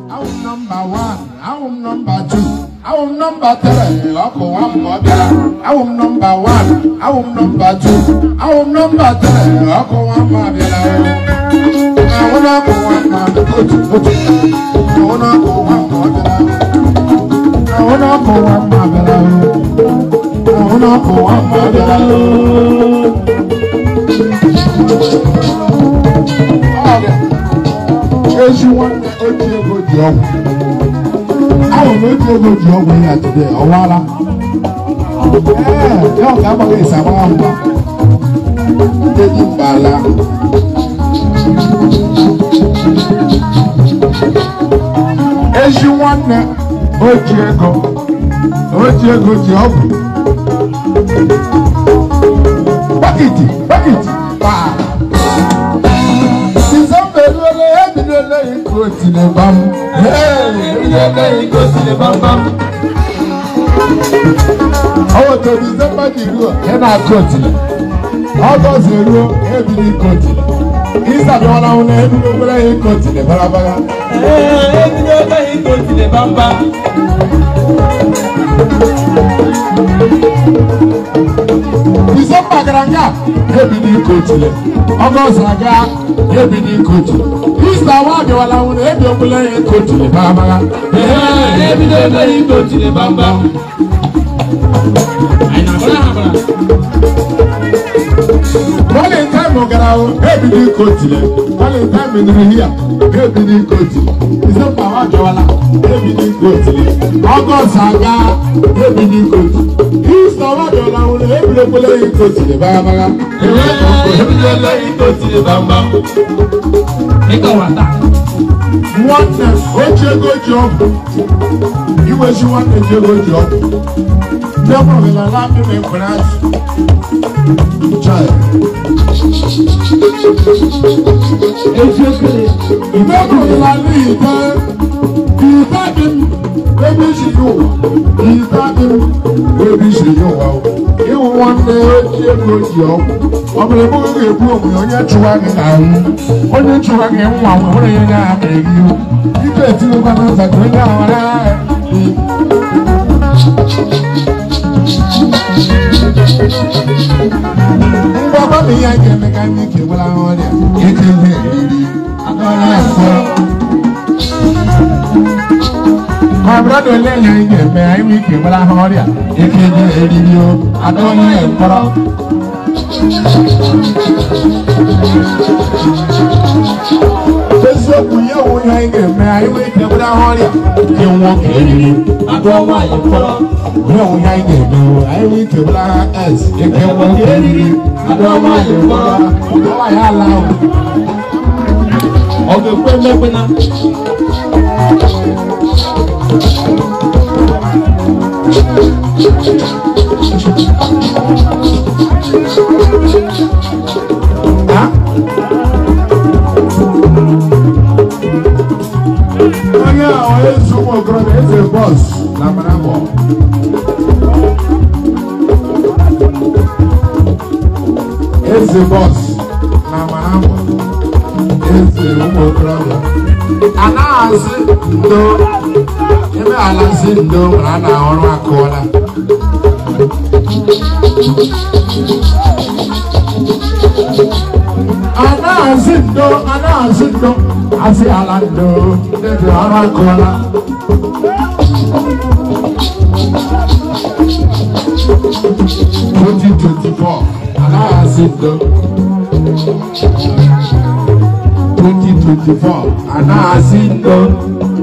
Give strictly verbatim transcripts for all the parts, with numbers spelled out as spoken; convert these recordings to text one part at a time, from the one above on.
I'm number one, I'm number two, I'm number three, Uncle one mother. I'm number one, I'm number two, I'm number three, Uncle one mother. I wanna go one mother, I wanna go one mother. I wanna go one mother. I wanna go one mother. You want to go to job? I will not go to job when you are today. Oh, voila. Yeah, don't come against a mama. Taking Bala. As you want to go to go job. Bucket, bucket, bah. Go to the bum. Hey, go to the bum bum. Oh, to December the rule, and I go to it. August the rule, every go to it. Easter the one on every go to the Barabaga. Hey, go to the bum bum. December Granga, every go to it. August Raga, every go to it. Easter one the one on every go to the Barabaga. Hey, every go to the bum bum. I know. One time we go, every go to it. One time in here, every go to it. December one the one, every go to it. August Raga, every go to it. Easter one the one, every go to the Barabaga. Every go to the bum bum. Eka wata. One oche go job. You wish you want to go job. Never will allow me to pronounce. Child. You never will allow me to. You got him. Maybe she know. You got him. Maybe she know. You want to go job. I'm going to go to the Chuang now. Only Chuang and one way now. You get to go on the ground. Baba, me, I can make a Nicky while I'm on it. You can hear my brother, I make him while I'm on it. You can hear you. I don't know. So we are going to marry with them without you won't kill you. I don't want you for no, I do. I will to black as if you won't kill you. I don't want you for no, I allow. Of the women, it's a boss. It's a boss. It's a brother. And I said, no, you I said, no, and I want to corner. And I said, no, and I said, no. I say I like no, there's a hard corner. Twenty twenty four, and I said no. Twenty twenty four, and I said no.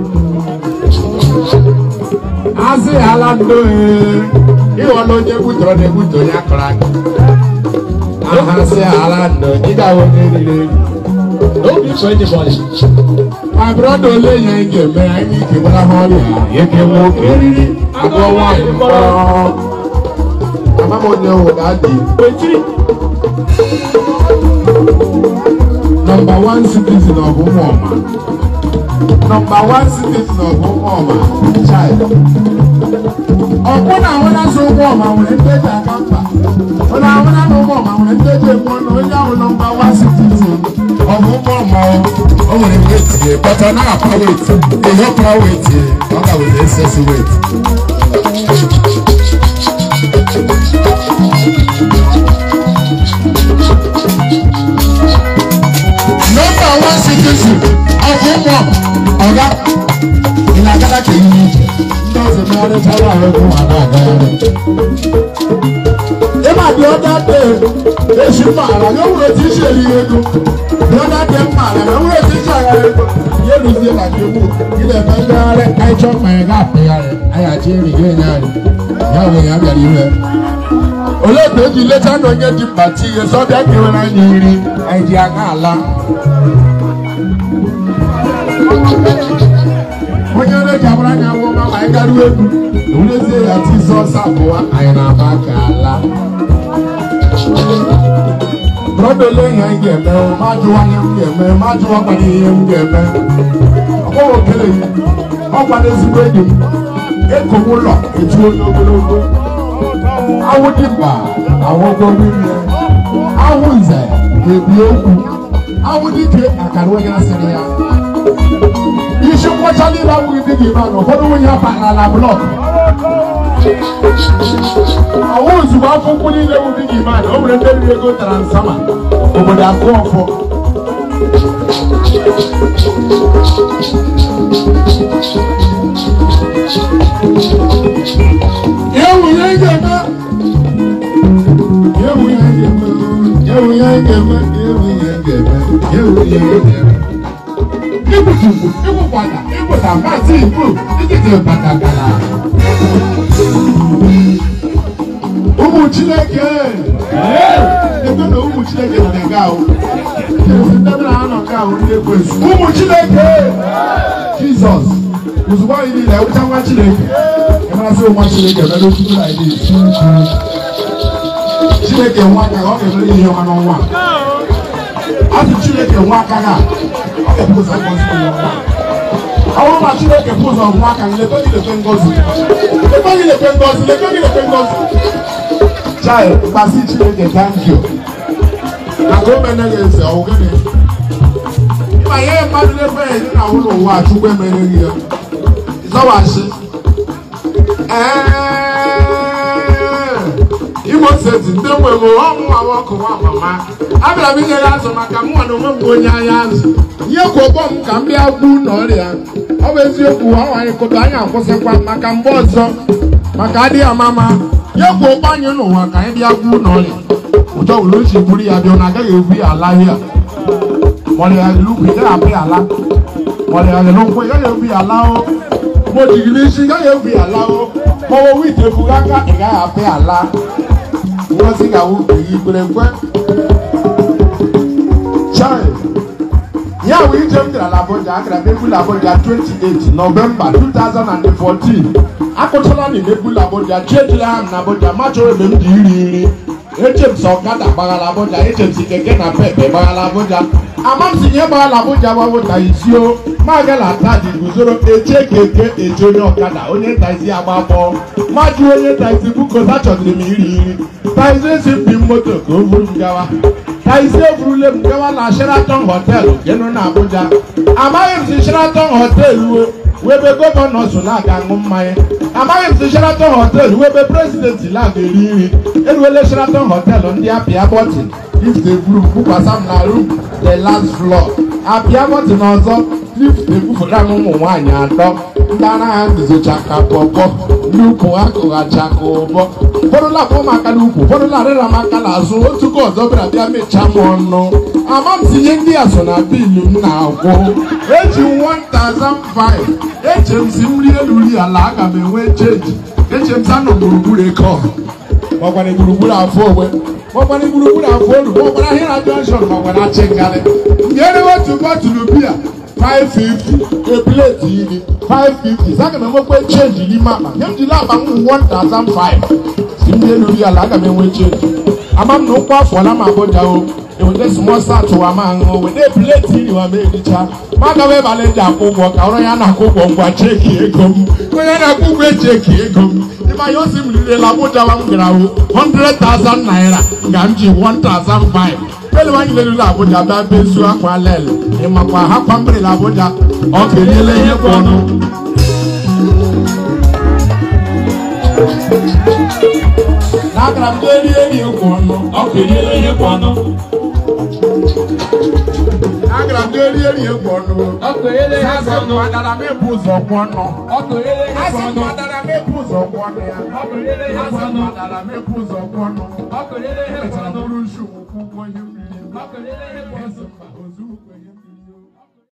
I say I like no. You want to get put on the put on your crack. I say I like no. You got one. Don't be for anybody. My brother only you get me. I need to go down here. You can walk in. I go walk. I'm not going to that day. Number one citizen of Umoma. Number one citizen of Umoma. Child. Oh, when I want to show Umoma, when I take a camper. When I want to know Umoma, when I take a one, when I number one citizen. ọmọ ọmọ ọmọ ní weight yẹ but ọ náà pa weight èyí ó pa weight yẹ ọgá with excessive weight. Number one citizen of Umo ọ̀gá ìlàgàdà kì í ní ndé ọ̀sẹ̀ mi ọdún tí wọ́n rẹ̀ fún àná àgáyà rẹ̀. Ìmọ̀ àbí ọ̀dà dé èsì màrà yóò wúlò tí í ṣe èyí ego. Bí ọ̀dà dé màrà yóò wúlò tí í ṣe àyà ego. Yóò lù sí ìlàjì ewu ilẹ̀ fẹ́ gbé rẹ̀ ẹ̀jọ̀ mẹ́rin náà pè ya rẹ̀ ayà tí èrè yóò yá rẹ̀ yàwó yà bẹ̀rẹ̀ yìí rẹ̀. Olóòtú èjì létí àná onye di pàtí yẹ sọ́bíà kiri náà ní iri ẹ̀jì àná àlá. Onye ọlọ́jà abúlé ní àwọn ọmọ àyè kárí wéku òwúlé sí èyí àti sọ́ọ̀sì àbúwá àyè náà bá kà á la. Brọ́dọ̀ lẹ́yìn ẹ̀ ń gẹ̀mẹ́ o, má ju wá yẹn ń gẹ̀mẹ́, má ju wá pàdé yẹn ń gẹ̀mẹ́. Ọ̀pọ̀wọ̀ kẹlẹ̀ yìí, ọ̀pàdé sígbó èdè, èkó mú lọ ètú ológológó. Awo dìgbà àwọn ọgbọ́n mímu yẹn, awo nzẹ̀ èbí okù, awo dìke àkàrà wọ́n yẹn sẹ́ni ya. Iṣẹ́ wọ́ṣálí láwùú ibi kì í máa nọ, fọ́dún wọ́n yẹn pa àlà búlọ̀kì. Àwọn òṣùpá fún kúlí léwu bí kì í máa nọ, ó wùrẹ́ tẹ́lẹ̀ ego taransama, òbòdò àkó ọ̀fọ́. Yewu yẹn gẹ̀mẹ́, yewu yẹn gẹ̀mẹ́, yewu yẹn gẹ̀mẹ́, yewu yẹn gẹ̀mẹ́, yewu yẹn gẹ̀mẹ́. Ibutubu, ibukwada, ibuta mati ibu, ikite patakala. Umu Chineke, ebe na umu Chineke na nga o. Ebe na anọ ka o ndị ekwesu. Umu Chineke, Jesus, ozugbo anyị niile ewucha nwa Chineke. Emerasị nwa Chineke ebe n'otu na ịdị. Chineke nwa aka ọ ga-emere ihe ọma n'ọnwa. Asị Chineke nwa aka ha. Àwọn ọmọ Chineke pụzọ nwa aka gị lekwe gị lekwe ngozi lekwe gị lekwe ngozi lekwe gị lekwe ngozi chai gbasi Chineke thank you maka o mene gị eze ọwụ gịnị ịma ihe mmadụ na-ekwe ya dị na ụlọ ụwa Chukwu emere gị ya ịzọwachi Imo Steeti ndị nwe m ọmụ nwa ọkụ nwa mama abịara m inye ya azụ maka mụ na onwe m onye anya azụ ihe kwa ọgbọ m ka m bịa gbu n'ọrịa ọ bụ eziokwu ahụ anyị kụta anyị akwụsịkwa maka mgbe ọzọ maka adịghị amama ihe kwa ọgbọ anyị n'ụwa ka anyị bịa gbu n'ọrịa ụjọ wụrụ ochi gburu ya bịa na agaghị ebu ya ala ihe mọrịa lukwu ị gaghị abụ ya ala mọrịa lukwu ị gaghị ebu ya ala o mo jigili isi ị gaghị ebu ya ala o mọwọ wite ebughị aka ị gaghị abụ ya ala ngozi ga-awụ igbere nkwe chai ya wụ ije m gara Abuja agara m Ebula Abuja twenty-eight November two thousand fourteen akụchala na Ebula Abuja chiejila ha na Abuja machọrọ ebe m dị iri nri eche m sọ ọkada gbaghara Abuja eche m si keke na pepe gbaghara Abuja ama m si nye gbaghara Abuja gbawụta isi o ma gala tadi guzoro eche keke eche onye ọkada onye ntaisi agba bọọ maji onye ntaisi bukota chọdịrị m iri nri taisi si mpi moto ka o buru m gawa taisi eburule m gawa na Sheraton Hotel geno na Abuja amaghị m si Sheraton Hotel o webe gọvanọ so na-aga aṅụ mmanya amaghị m si Sheraton Hotel webe prezidenti na-aga eri nri eruwele Sheraton Hotel ndị apịa bọtịn lift eburu m bukwasa m na room the last floor apịa bọtịn ọzọ lift ebufere m ụmụ nwaanyị atọ ndị anaghị nduzochaka pọpọ ndị ukwu ha kụghachaka ụbọ ụfọdụ lapụ maka n'ukwu ụfọdụ larịra maka n'azụ otu ka ọzọ bịara bịa mechaa m ọnụ ama m tinye ndị a so na bilu m na-agwụ eji one thousand five eche m si nri elu ri ala aga m enwe chenji eche m sa nọ gburugburu eke ọha maọkwara gburugburu afọ ogbe maọkwara gburugburu afọ olu maọkwara ahịra junction maọkwara achịngarị ndị erewe otu bọtụlụ biya five fifty a plate iri five fifty saka m enwekwe change n'ime akpa nye m jiri akpa m one thousand five si ndị elu ri ala aga m enwe change ama m na ụkwụ afọ na m Abuja o You just must start to a man when they play till you are made the child. Magawe Valeja Kubo, Kaurana Kubo, check Egum. When I Kubo check Egum. If I use him, the Labuja Grau, hundred thousand naira, Gamji one thousand five. Tell one little Labuja, Babisu Aqualel, Imapa Hapambre Labuja, okay, Lele. Nagra deli e kono, okele e kono. Nagra deli e kono, okele e kono. Madara me puzo kono, okele e kono. Madara me puzo kono, okele e kono. Madara me puzo kono, okele e kono. Okele e kono.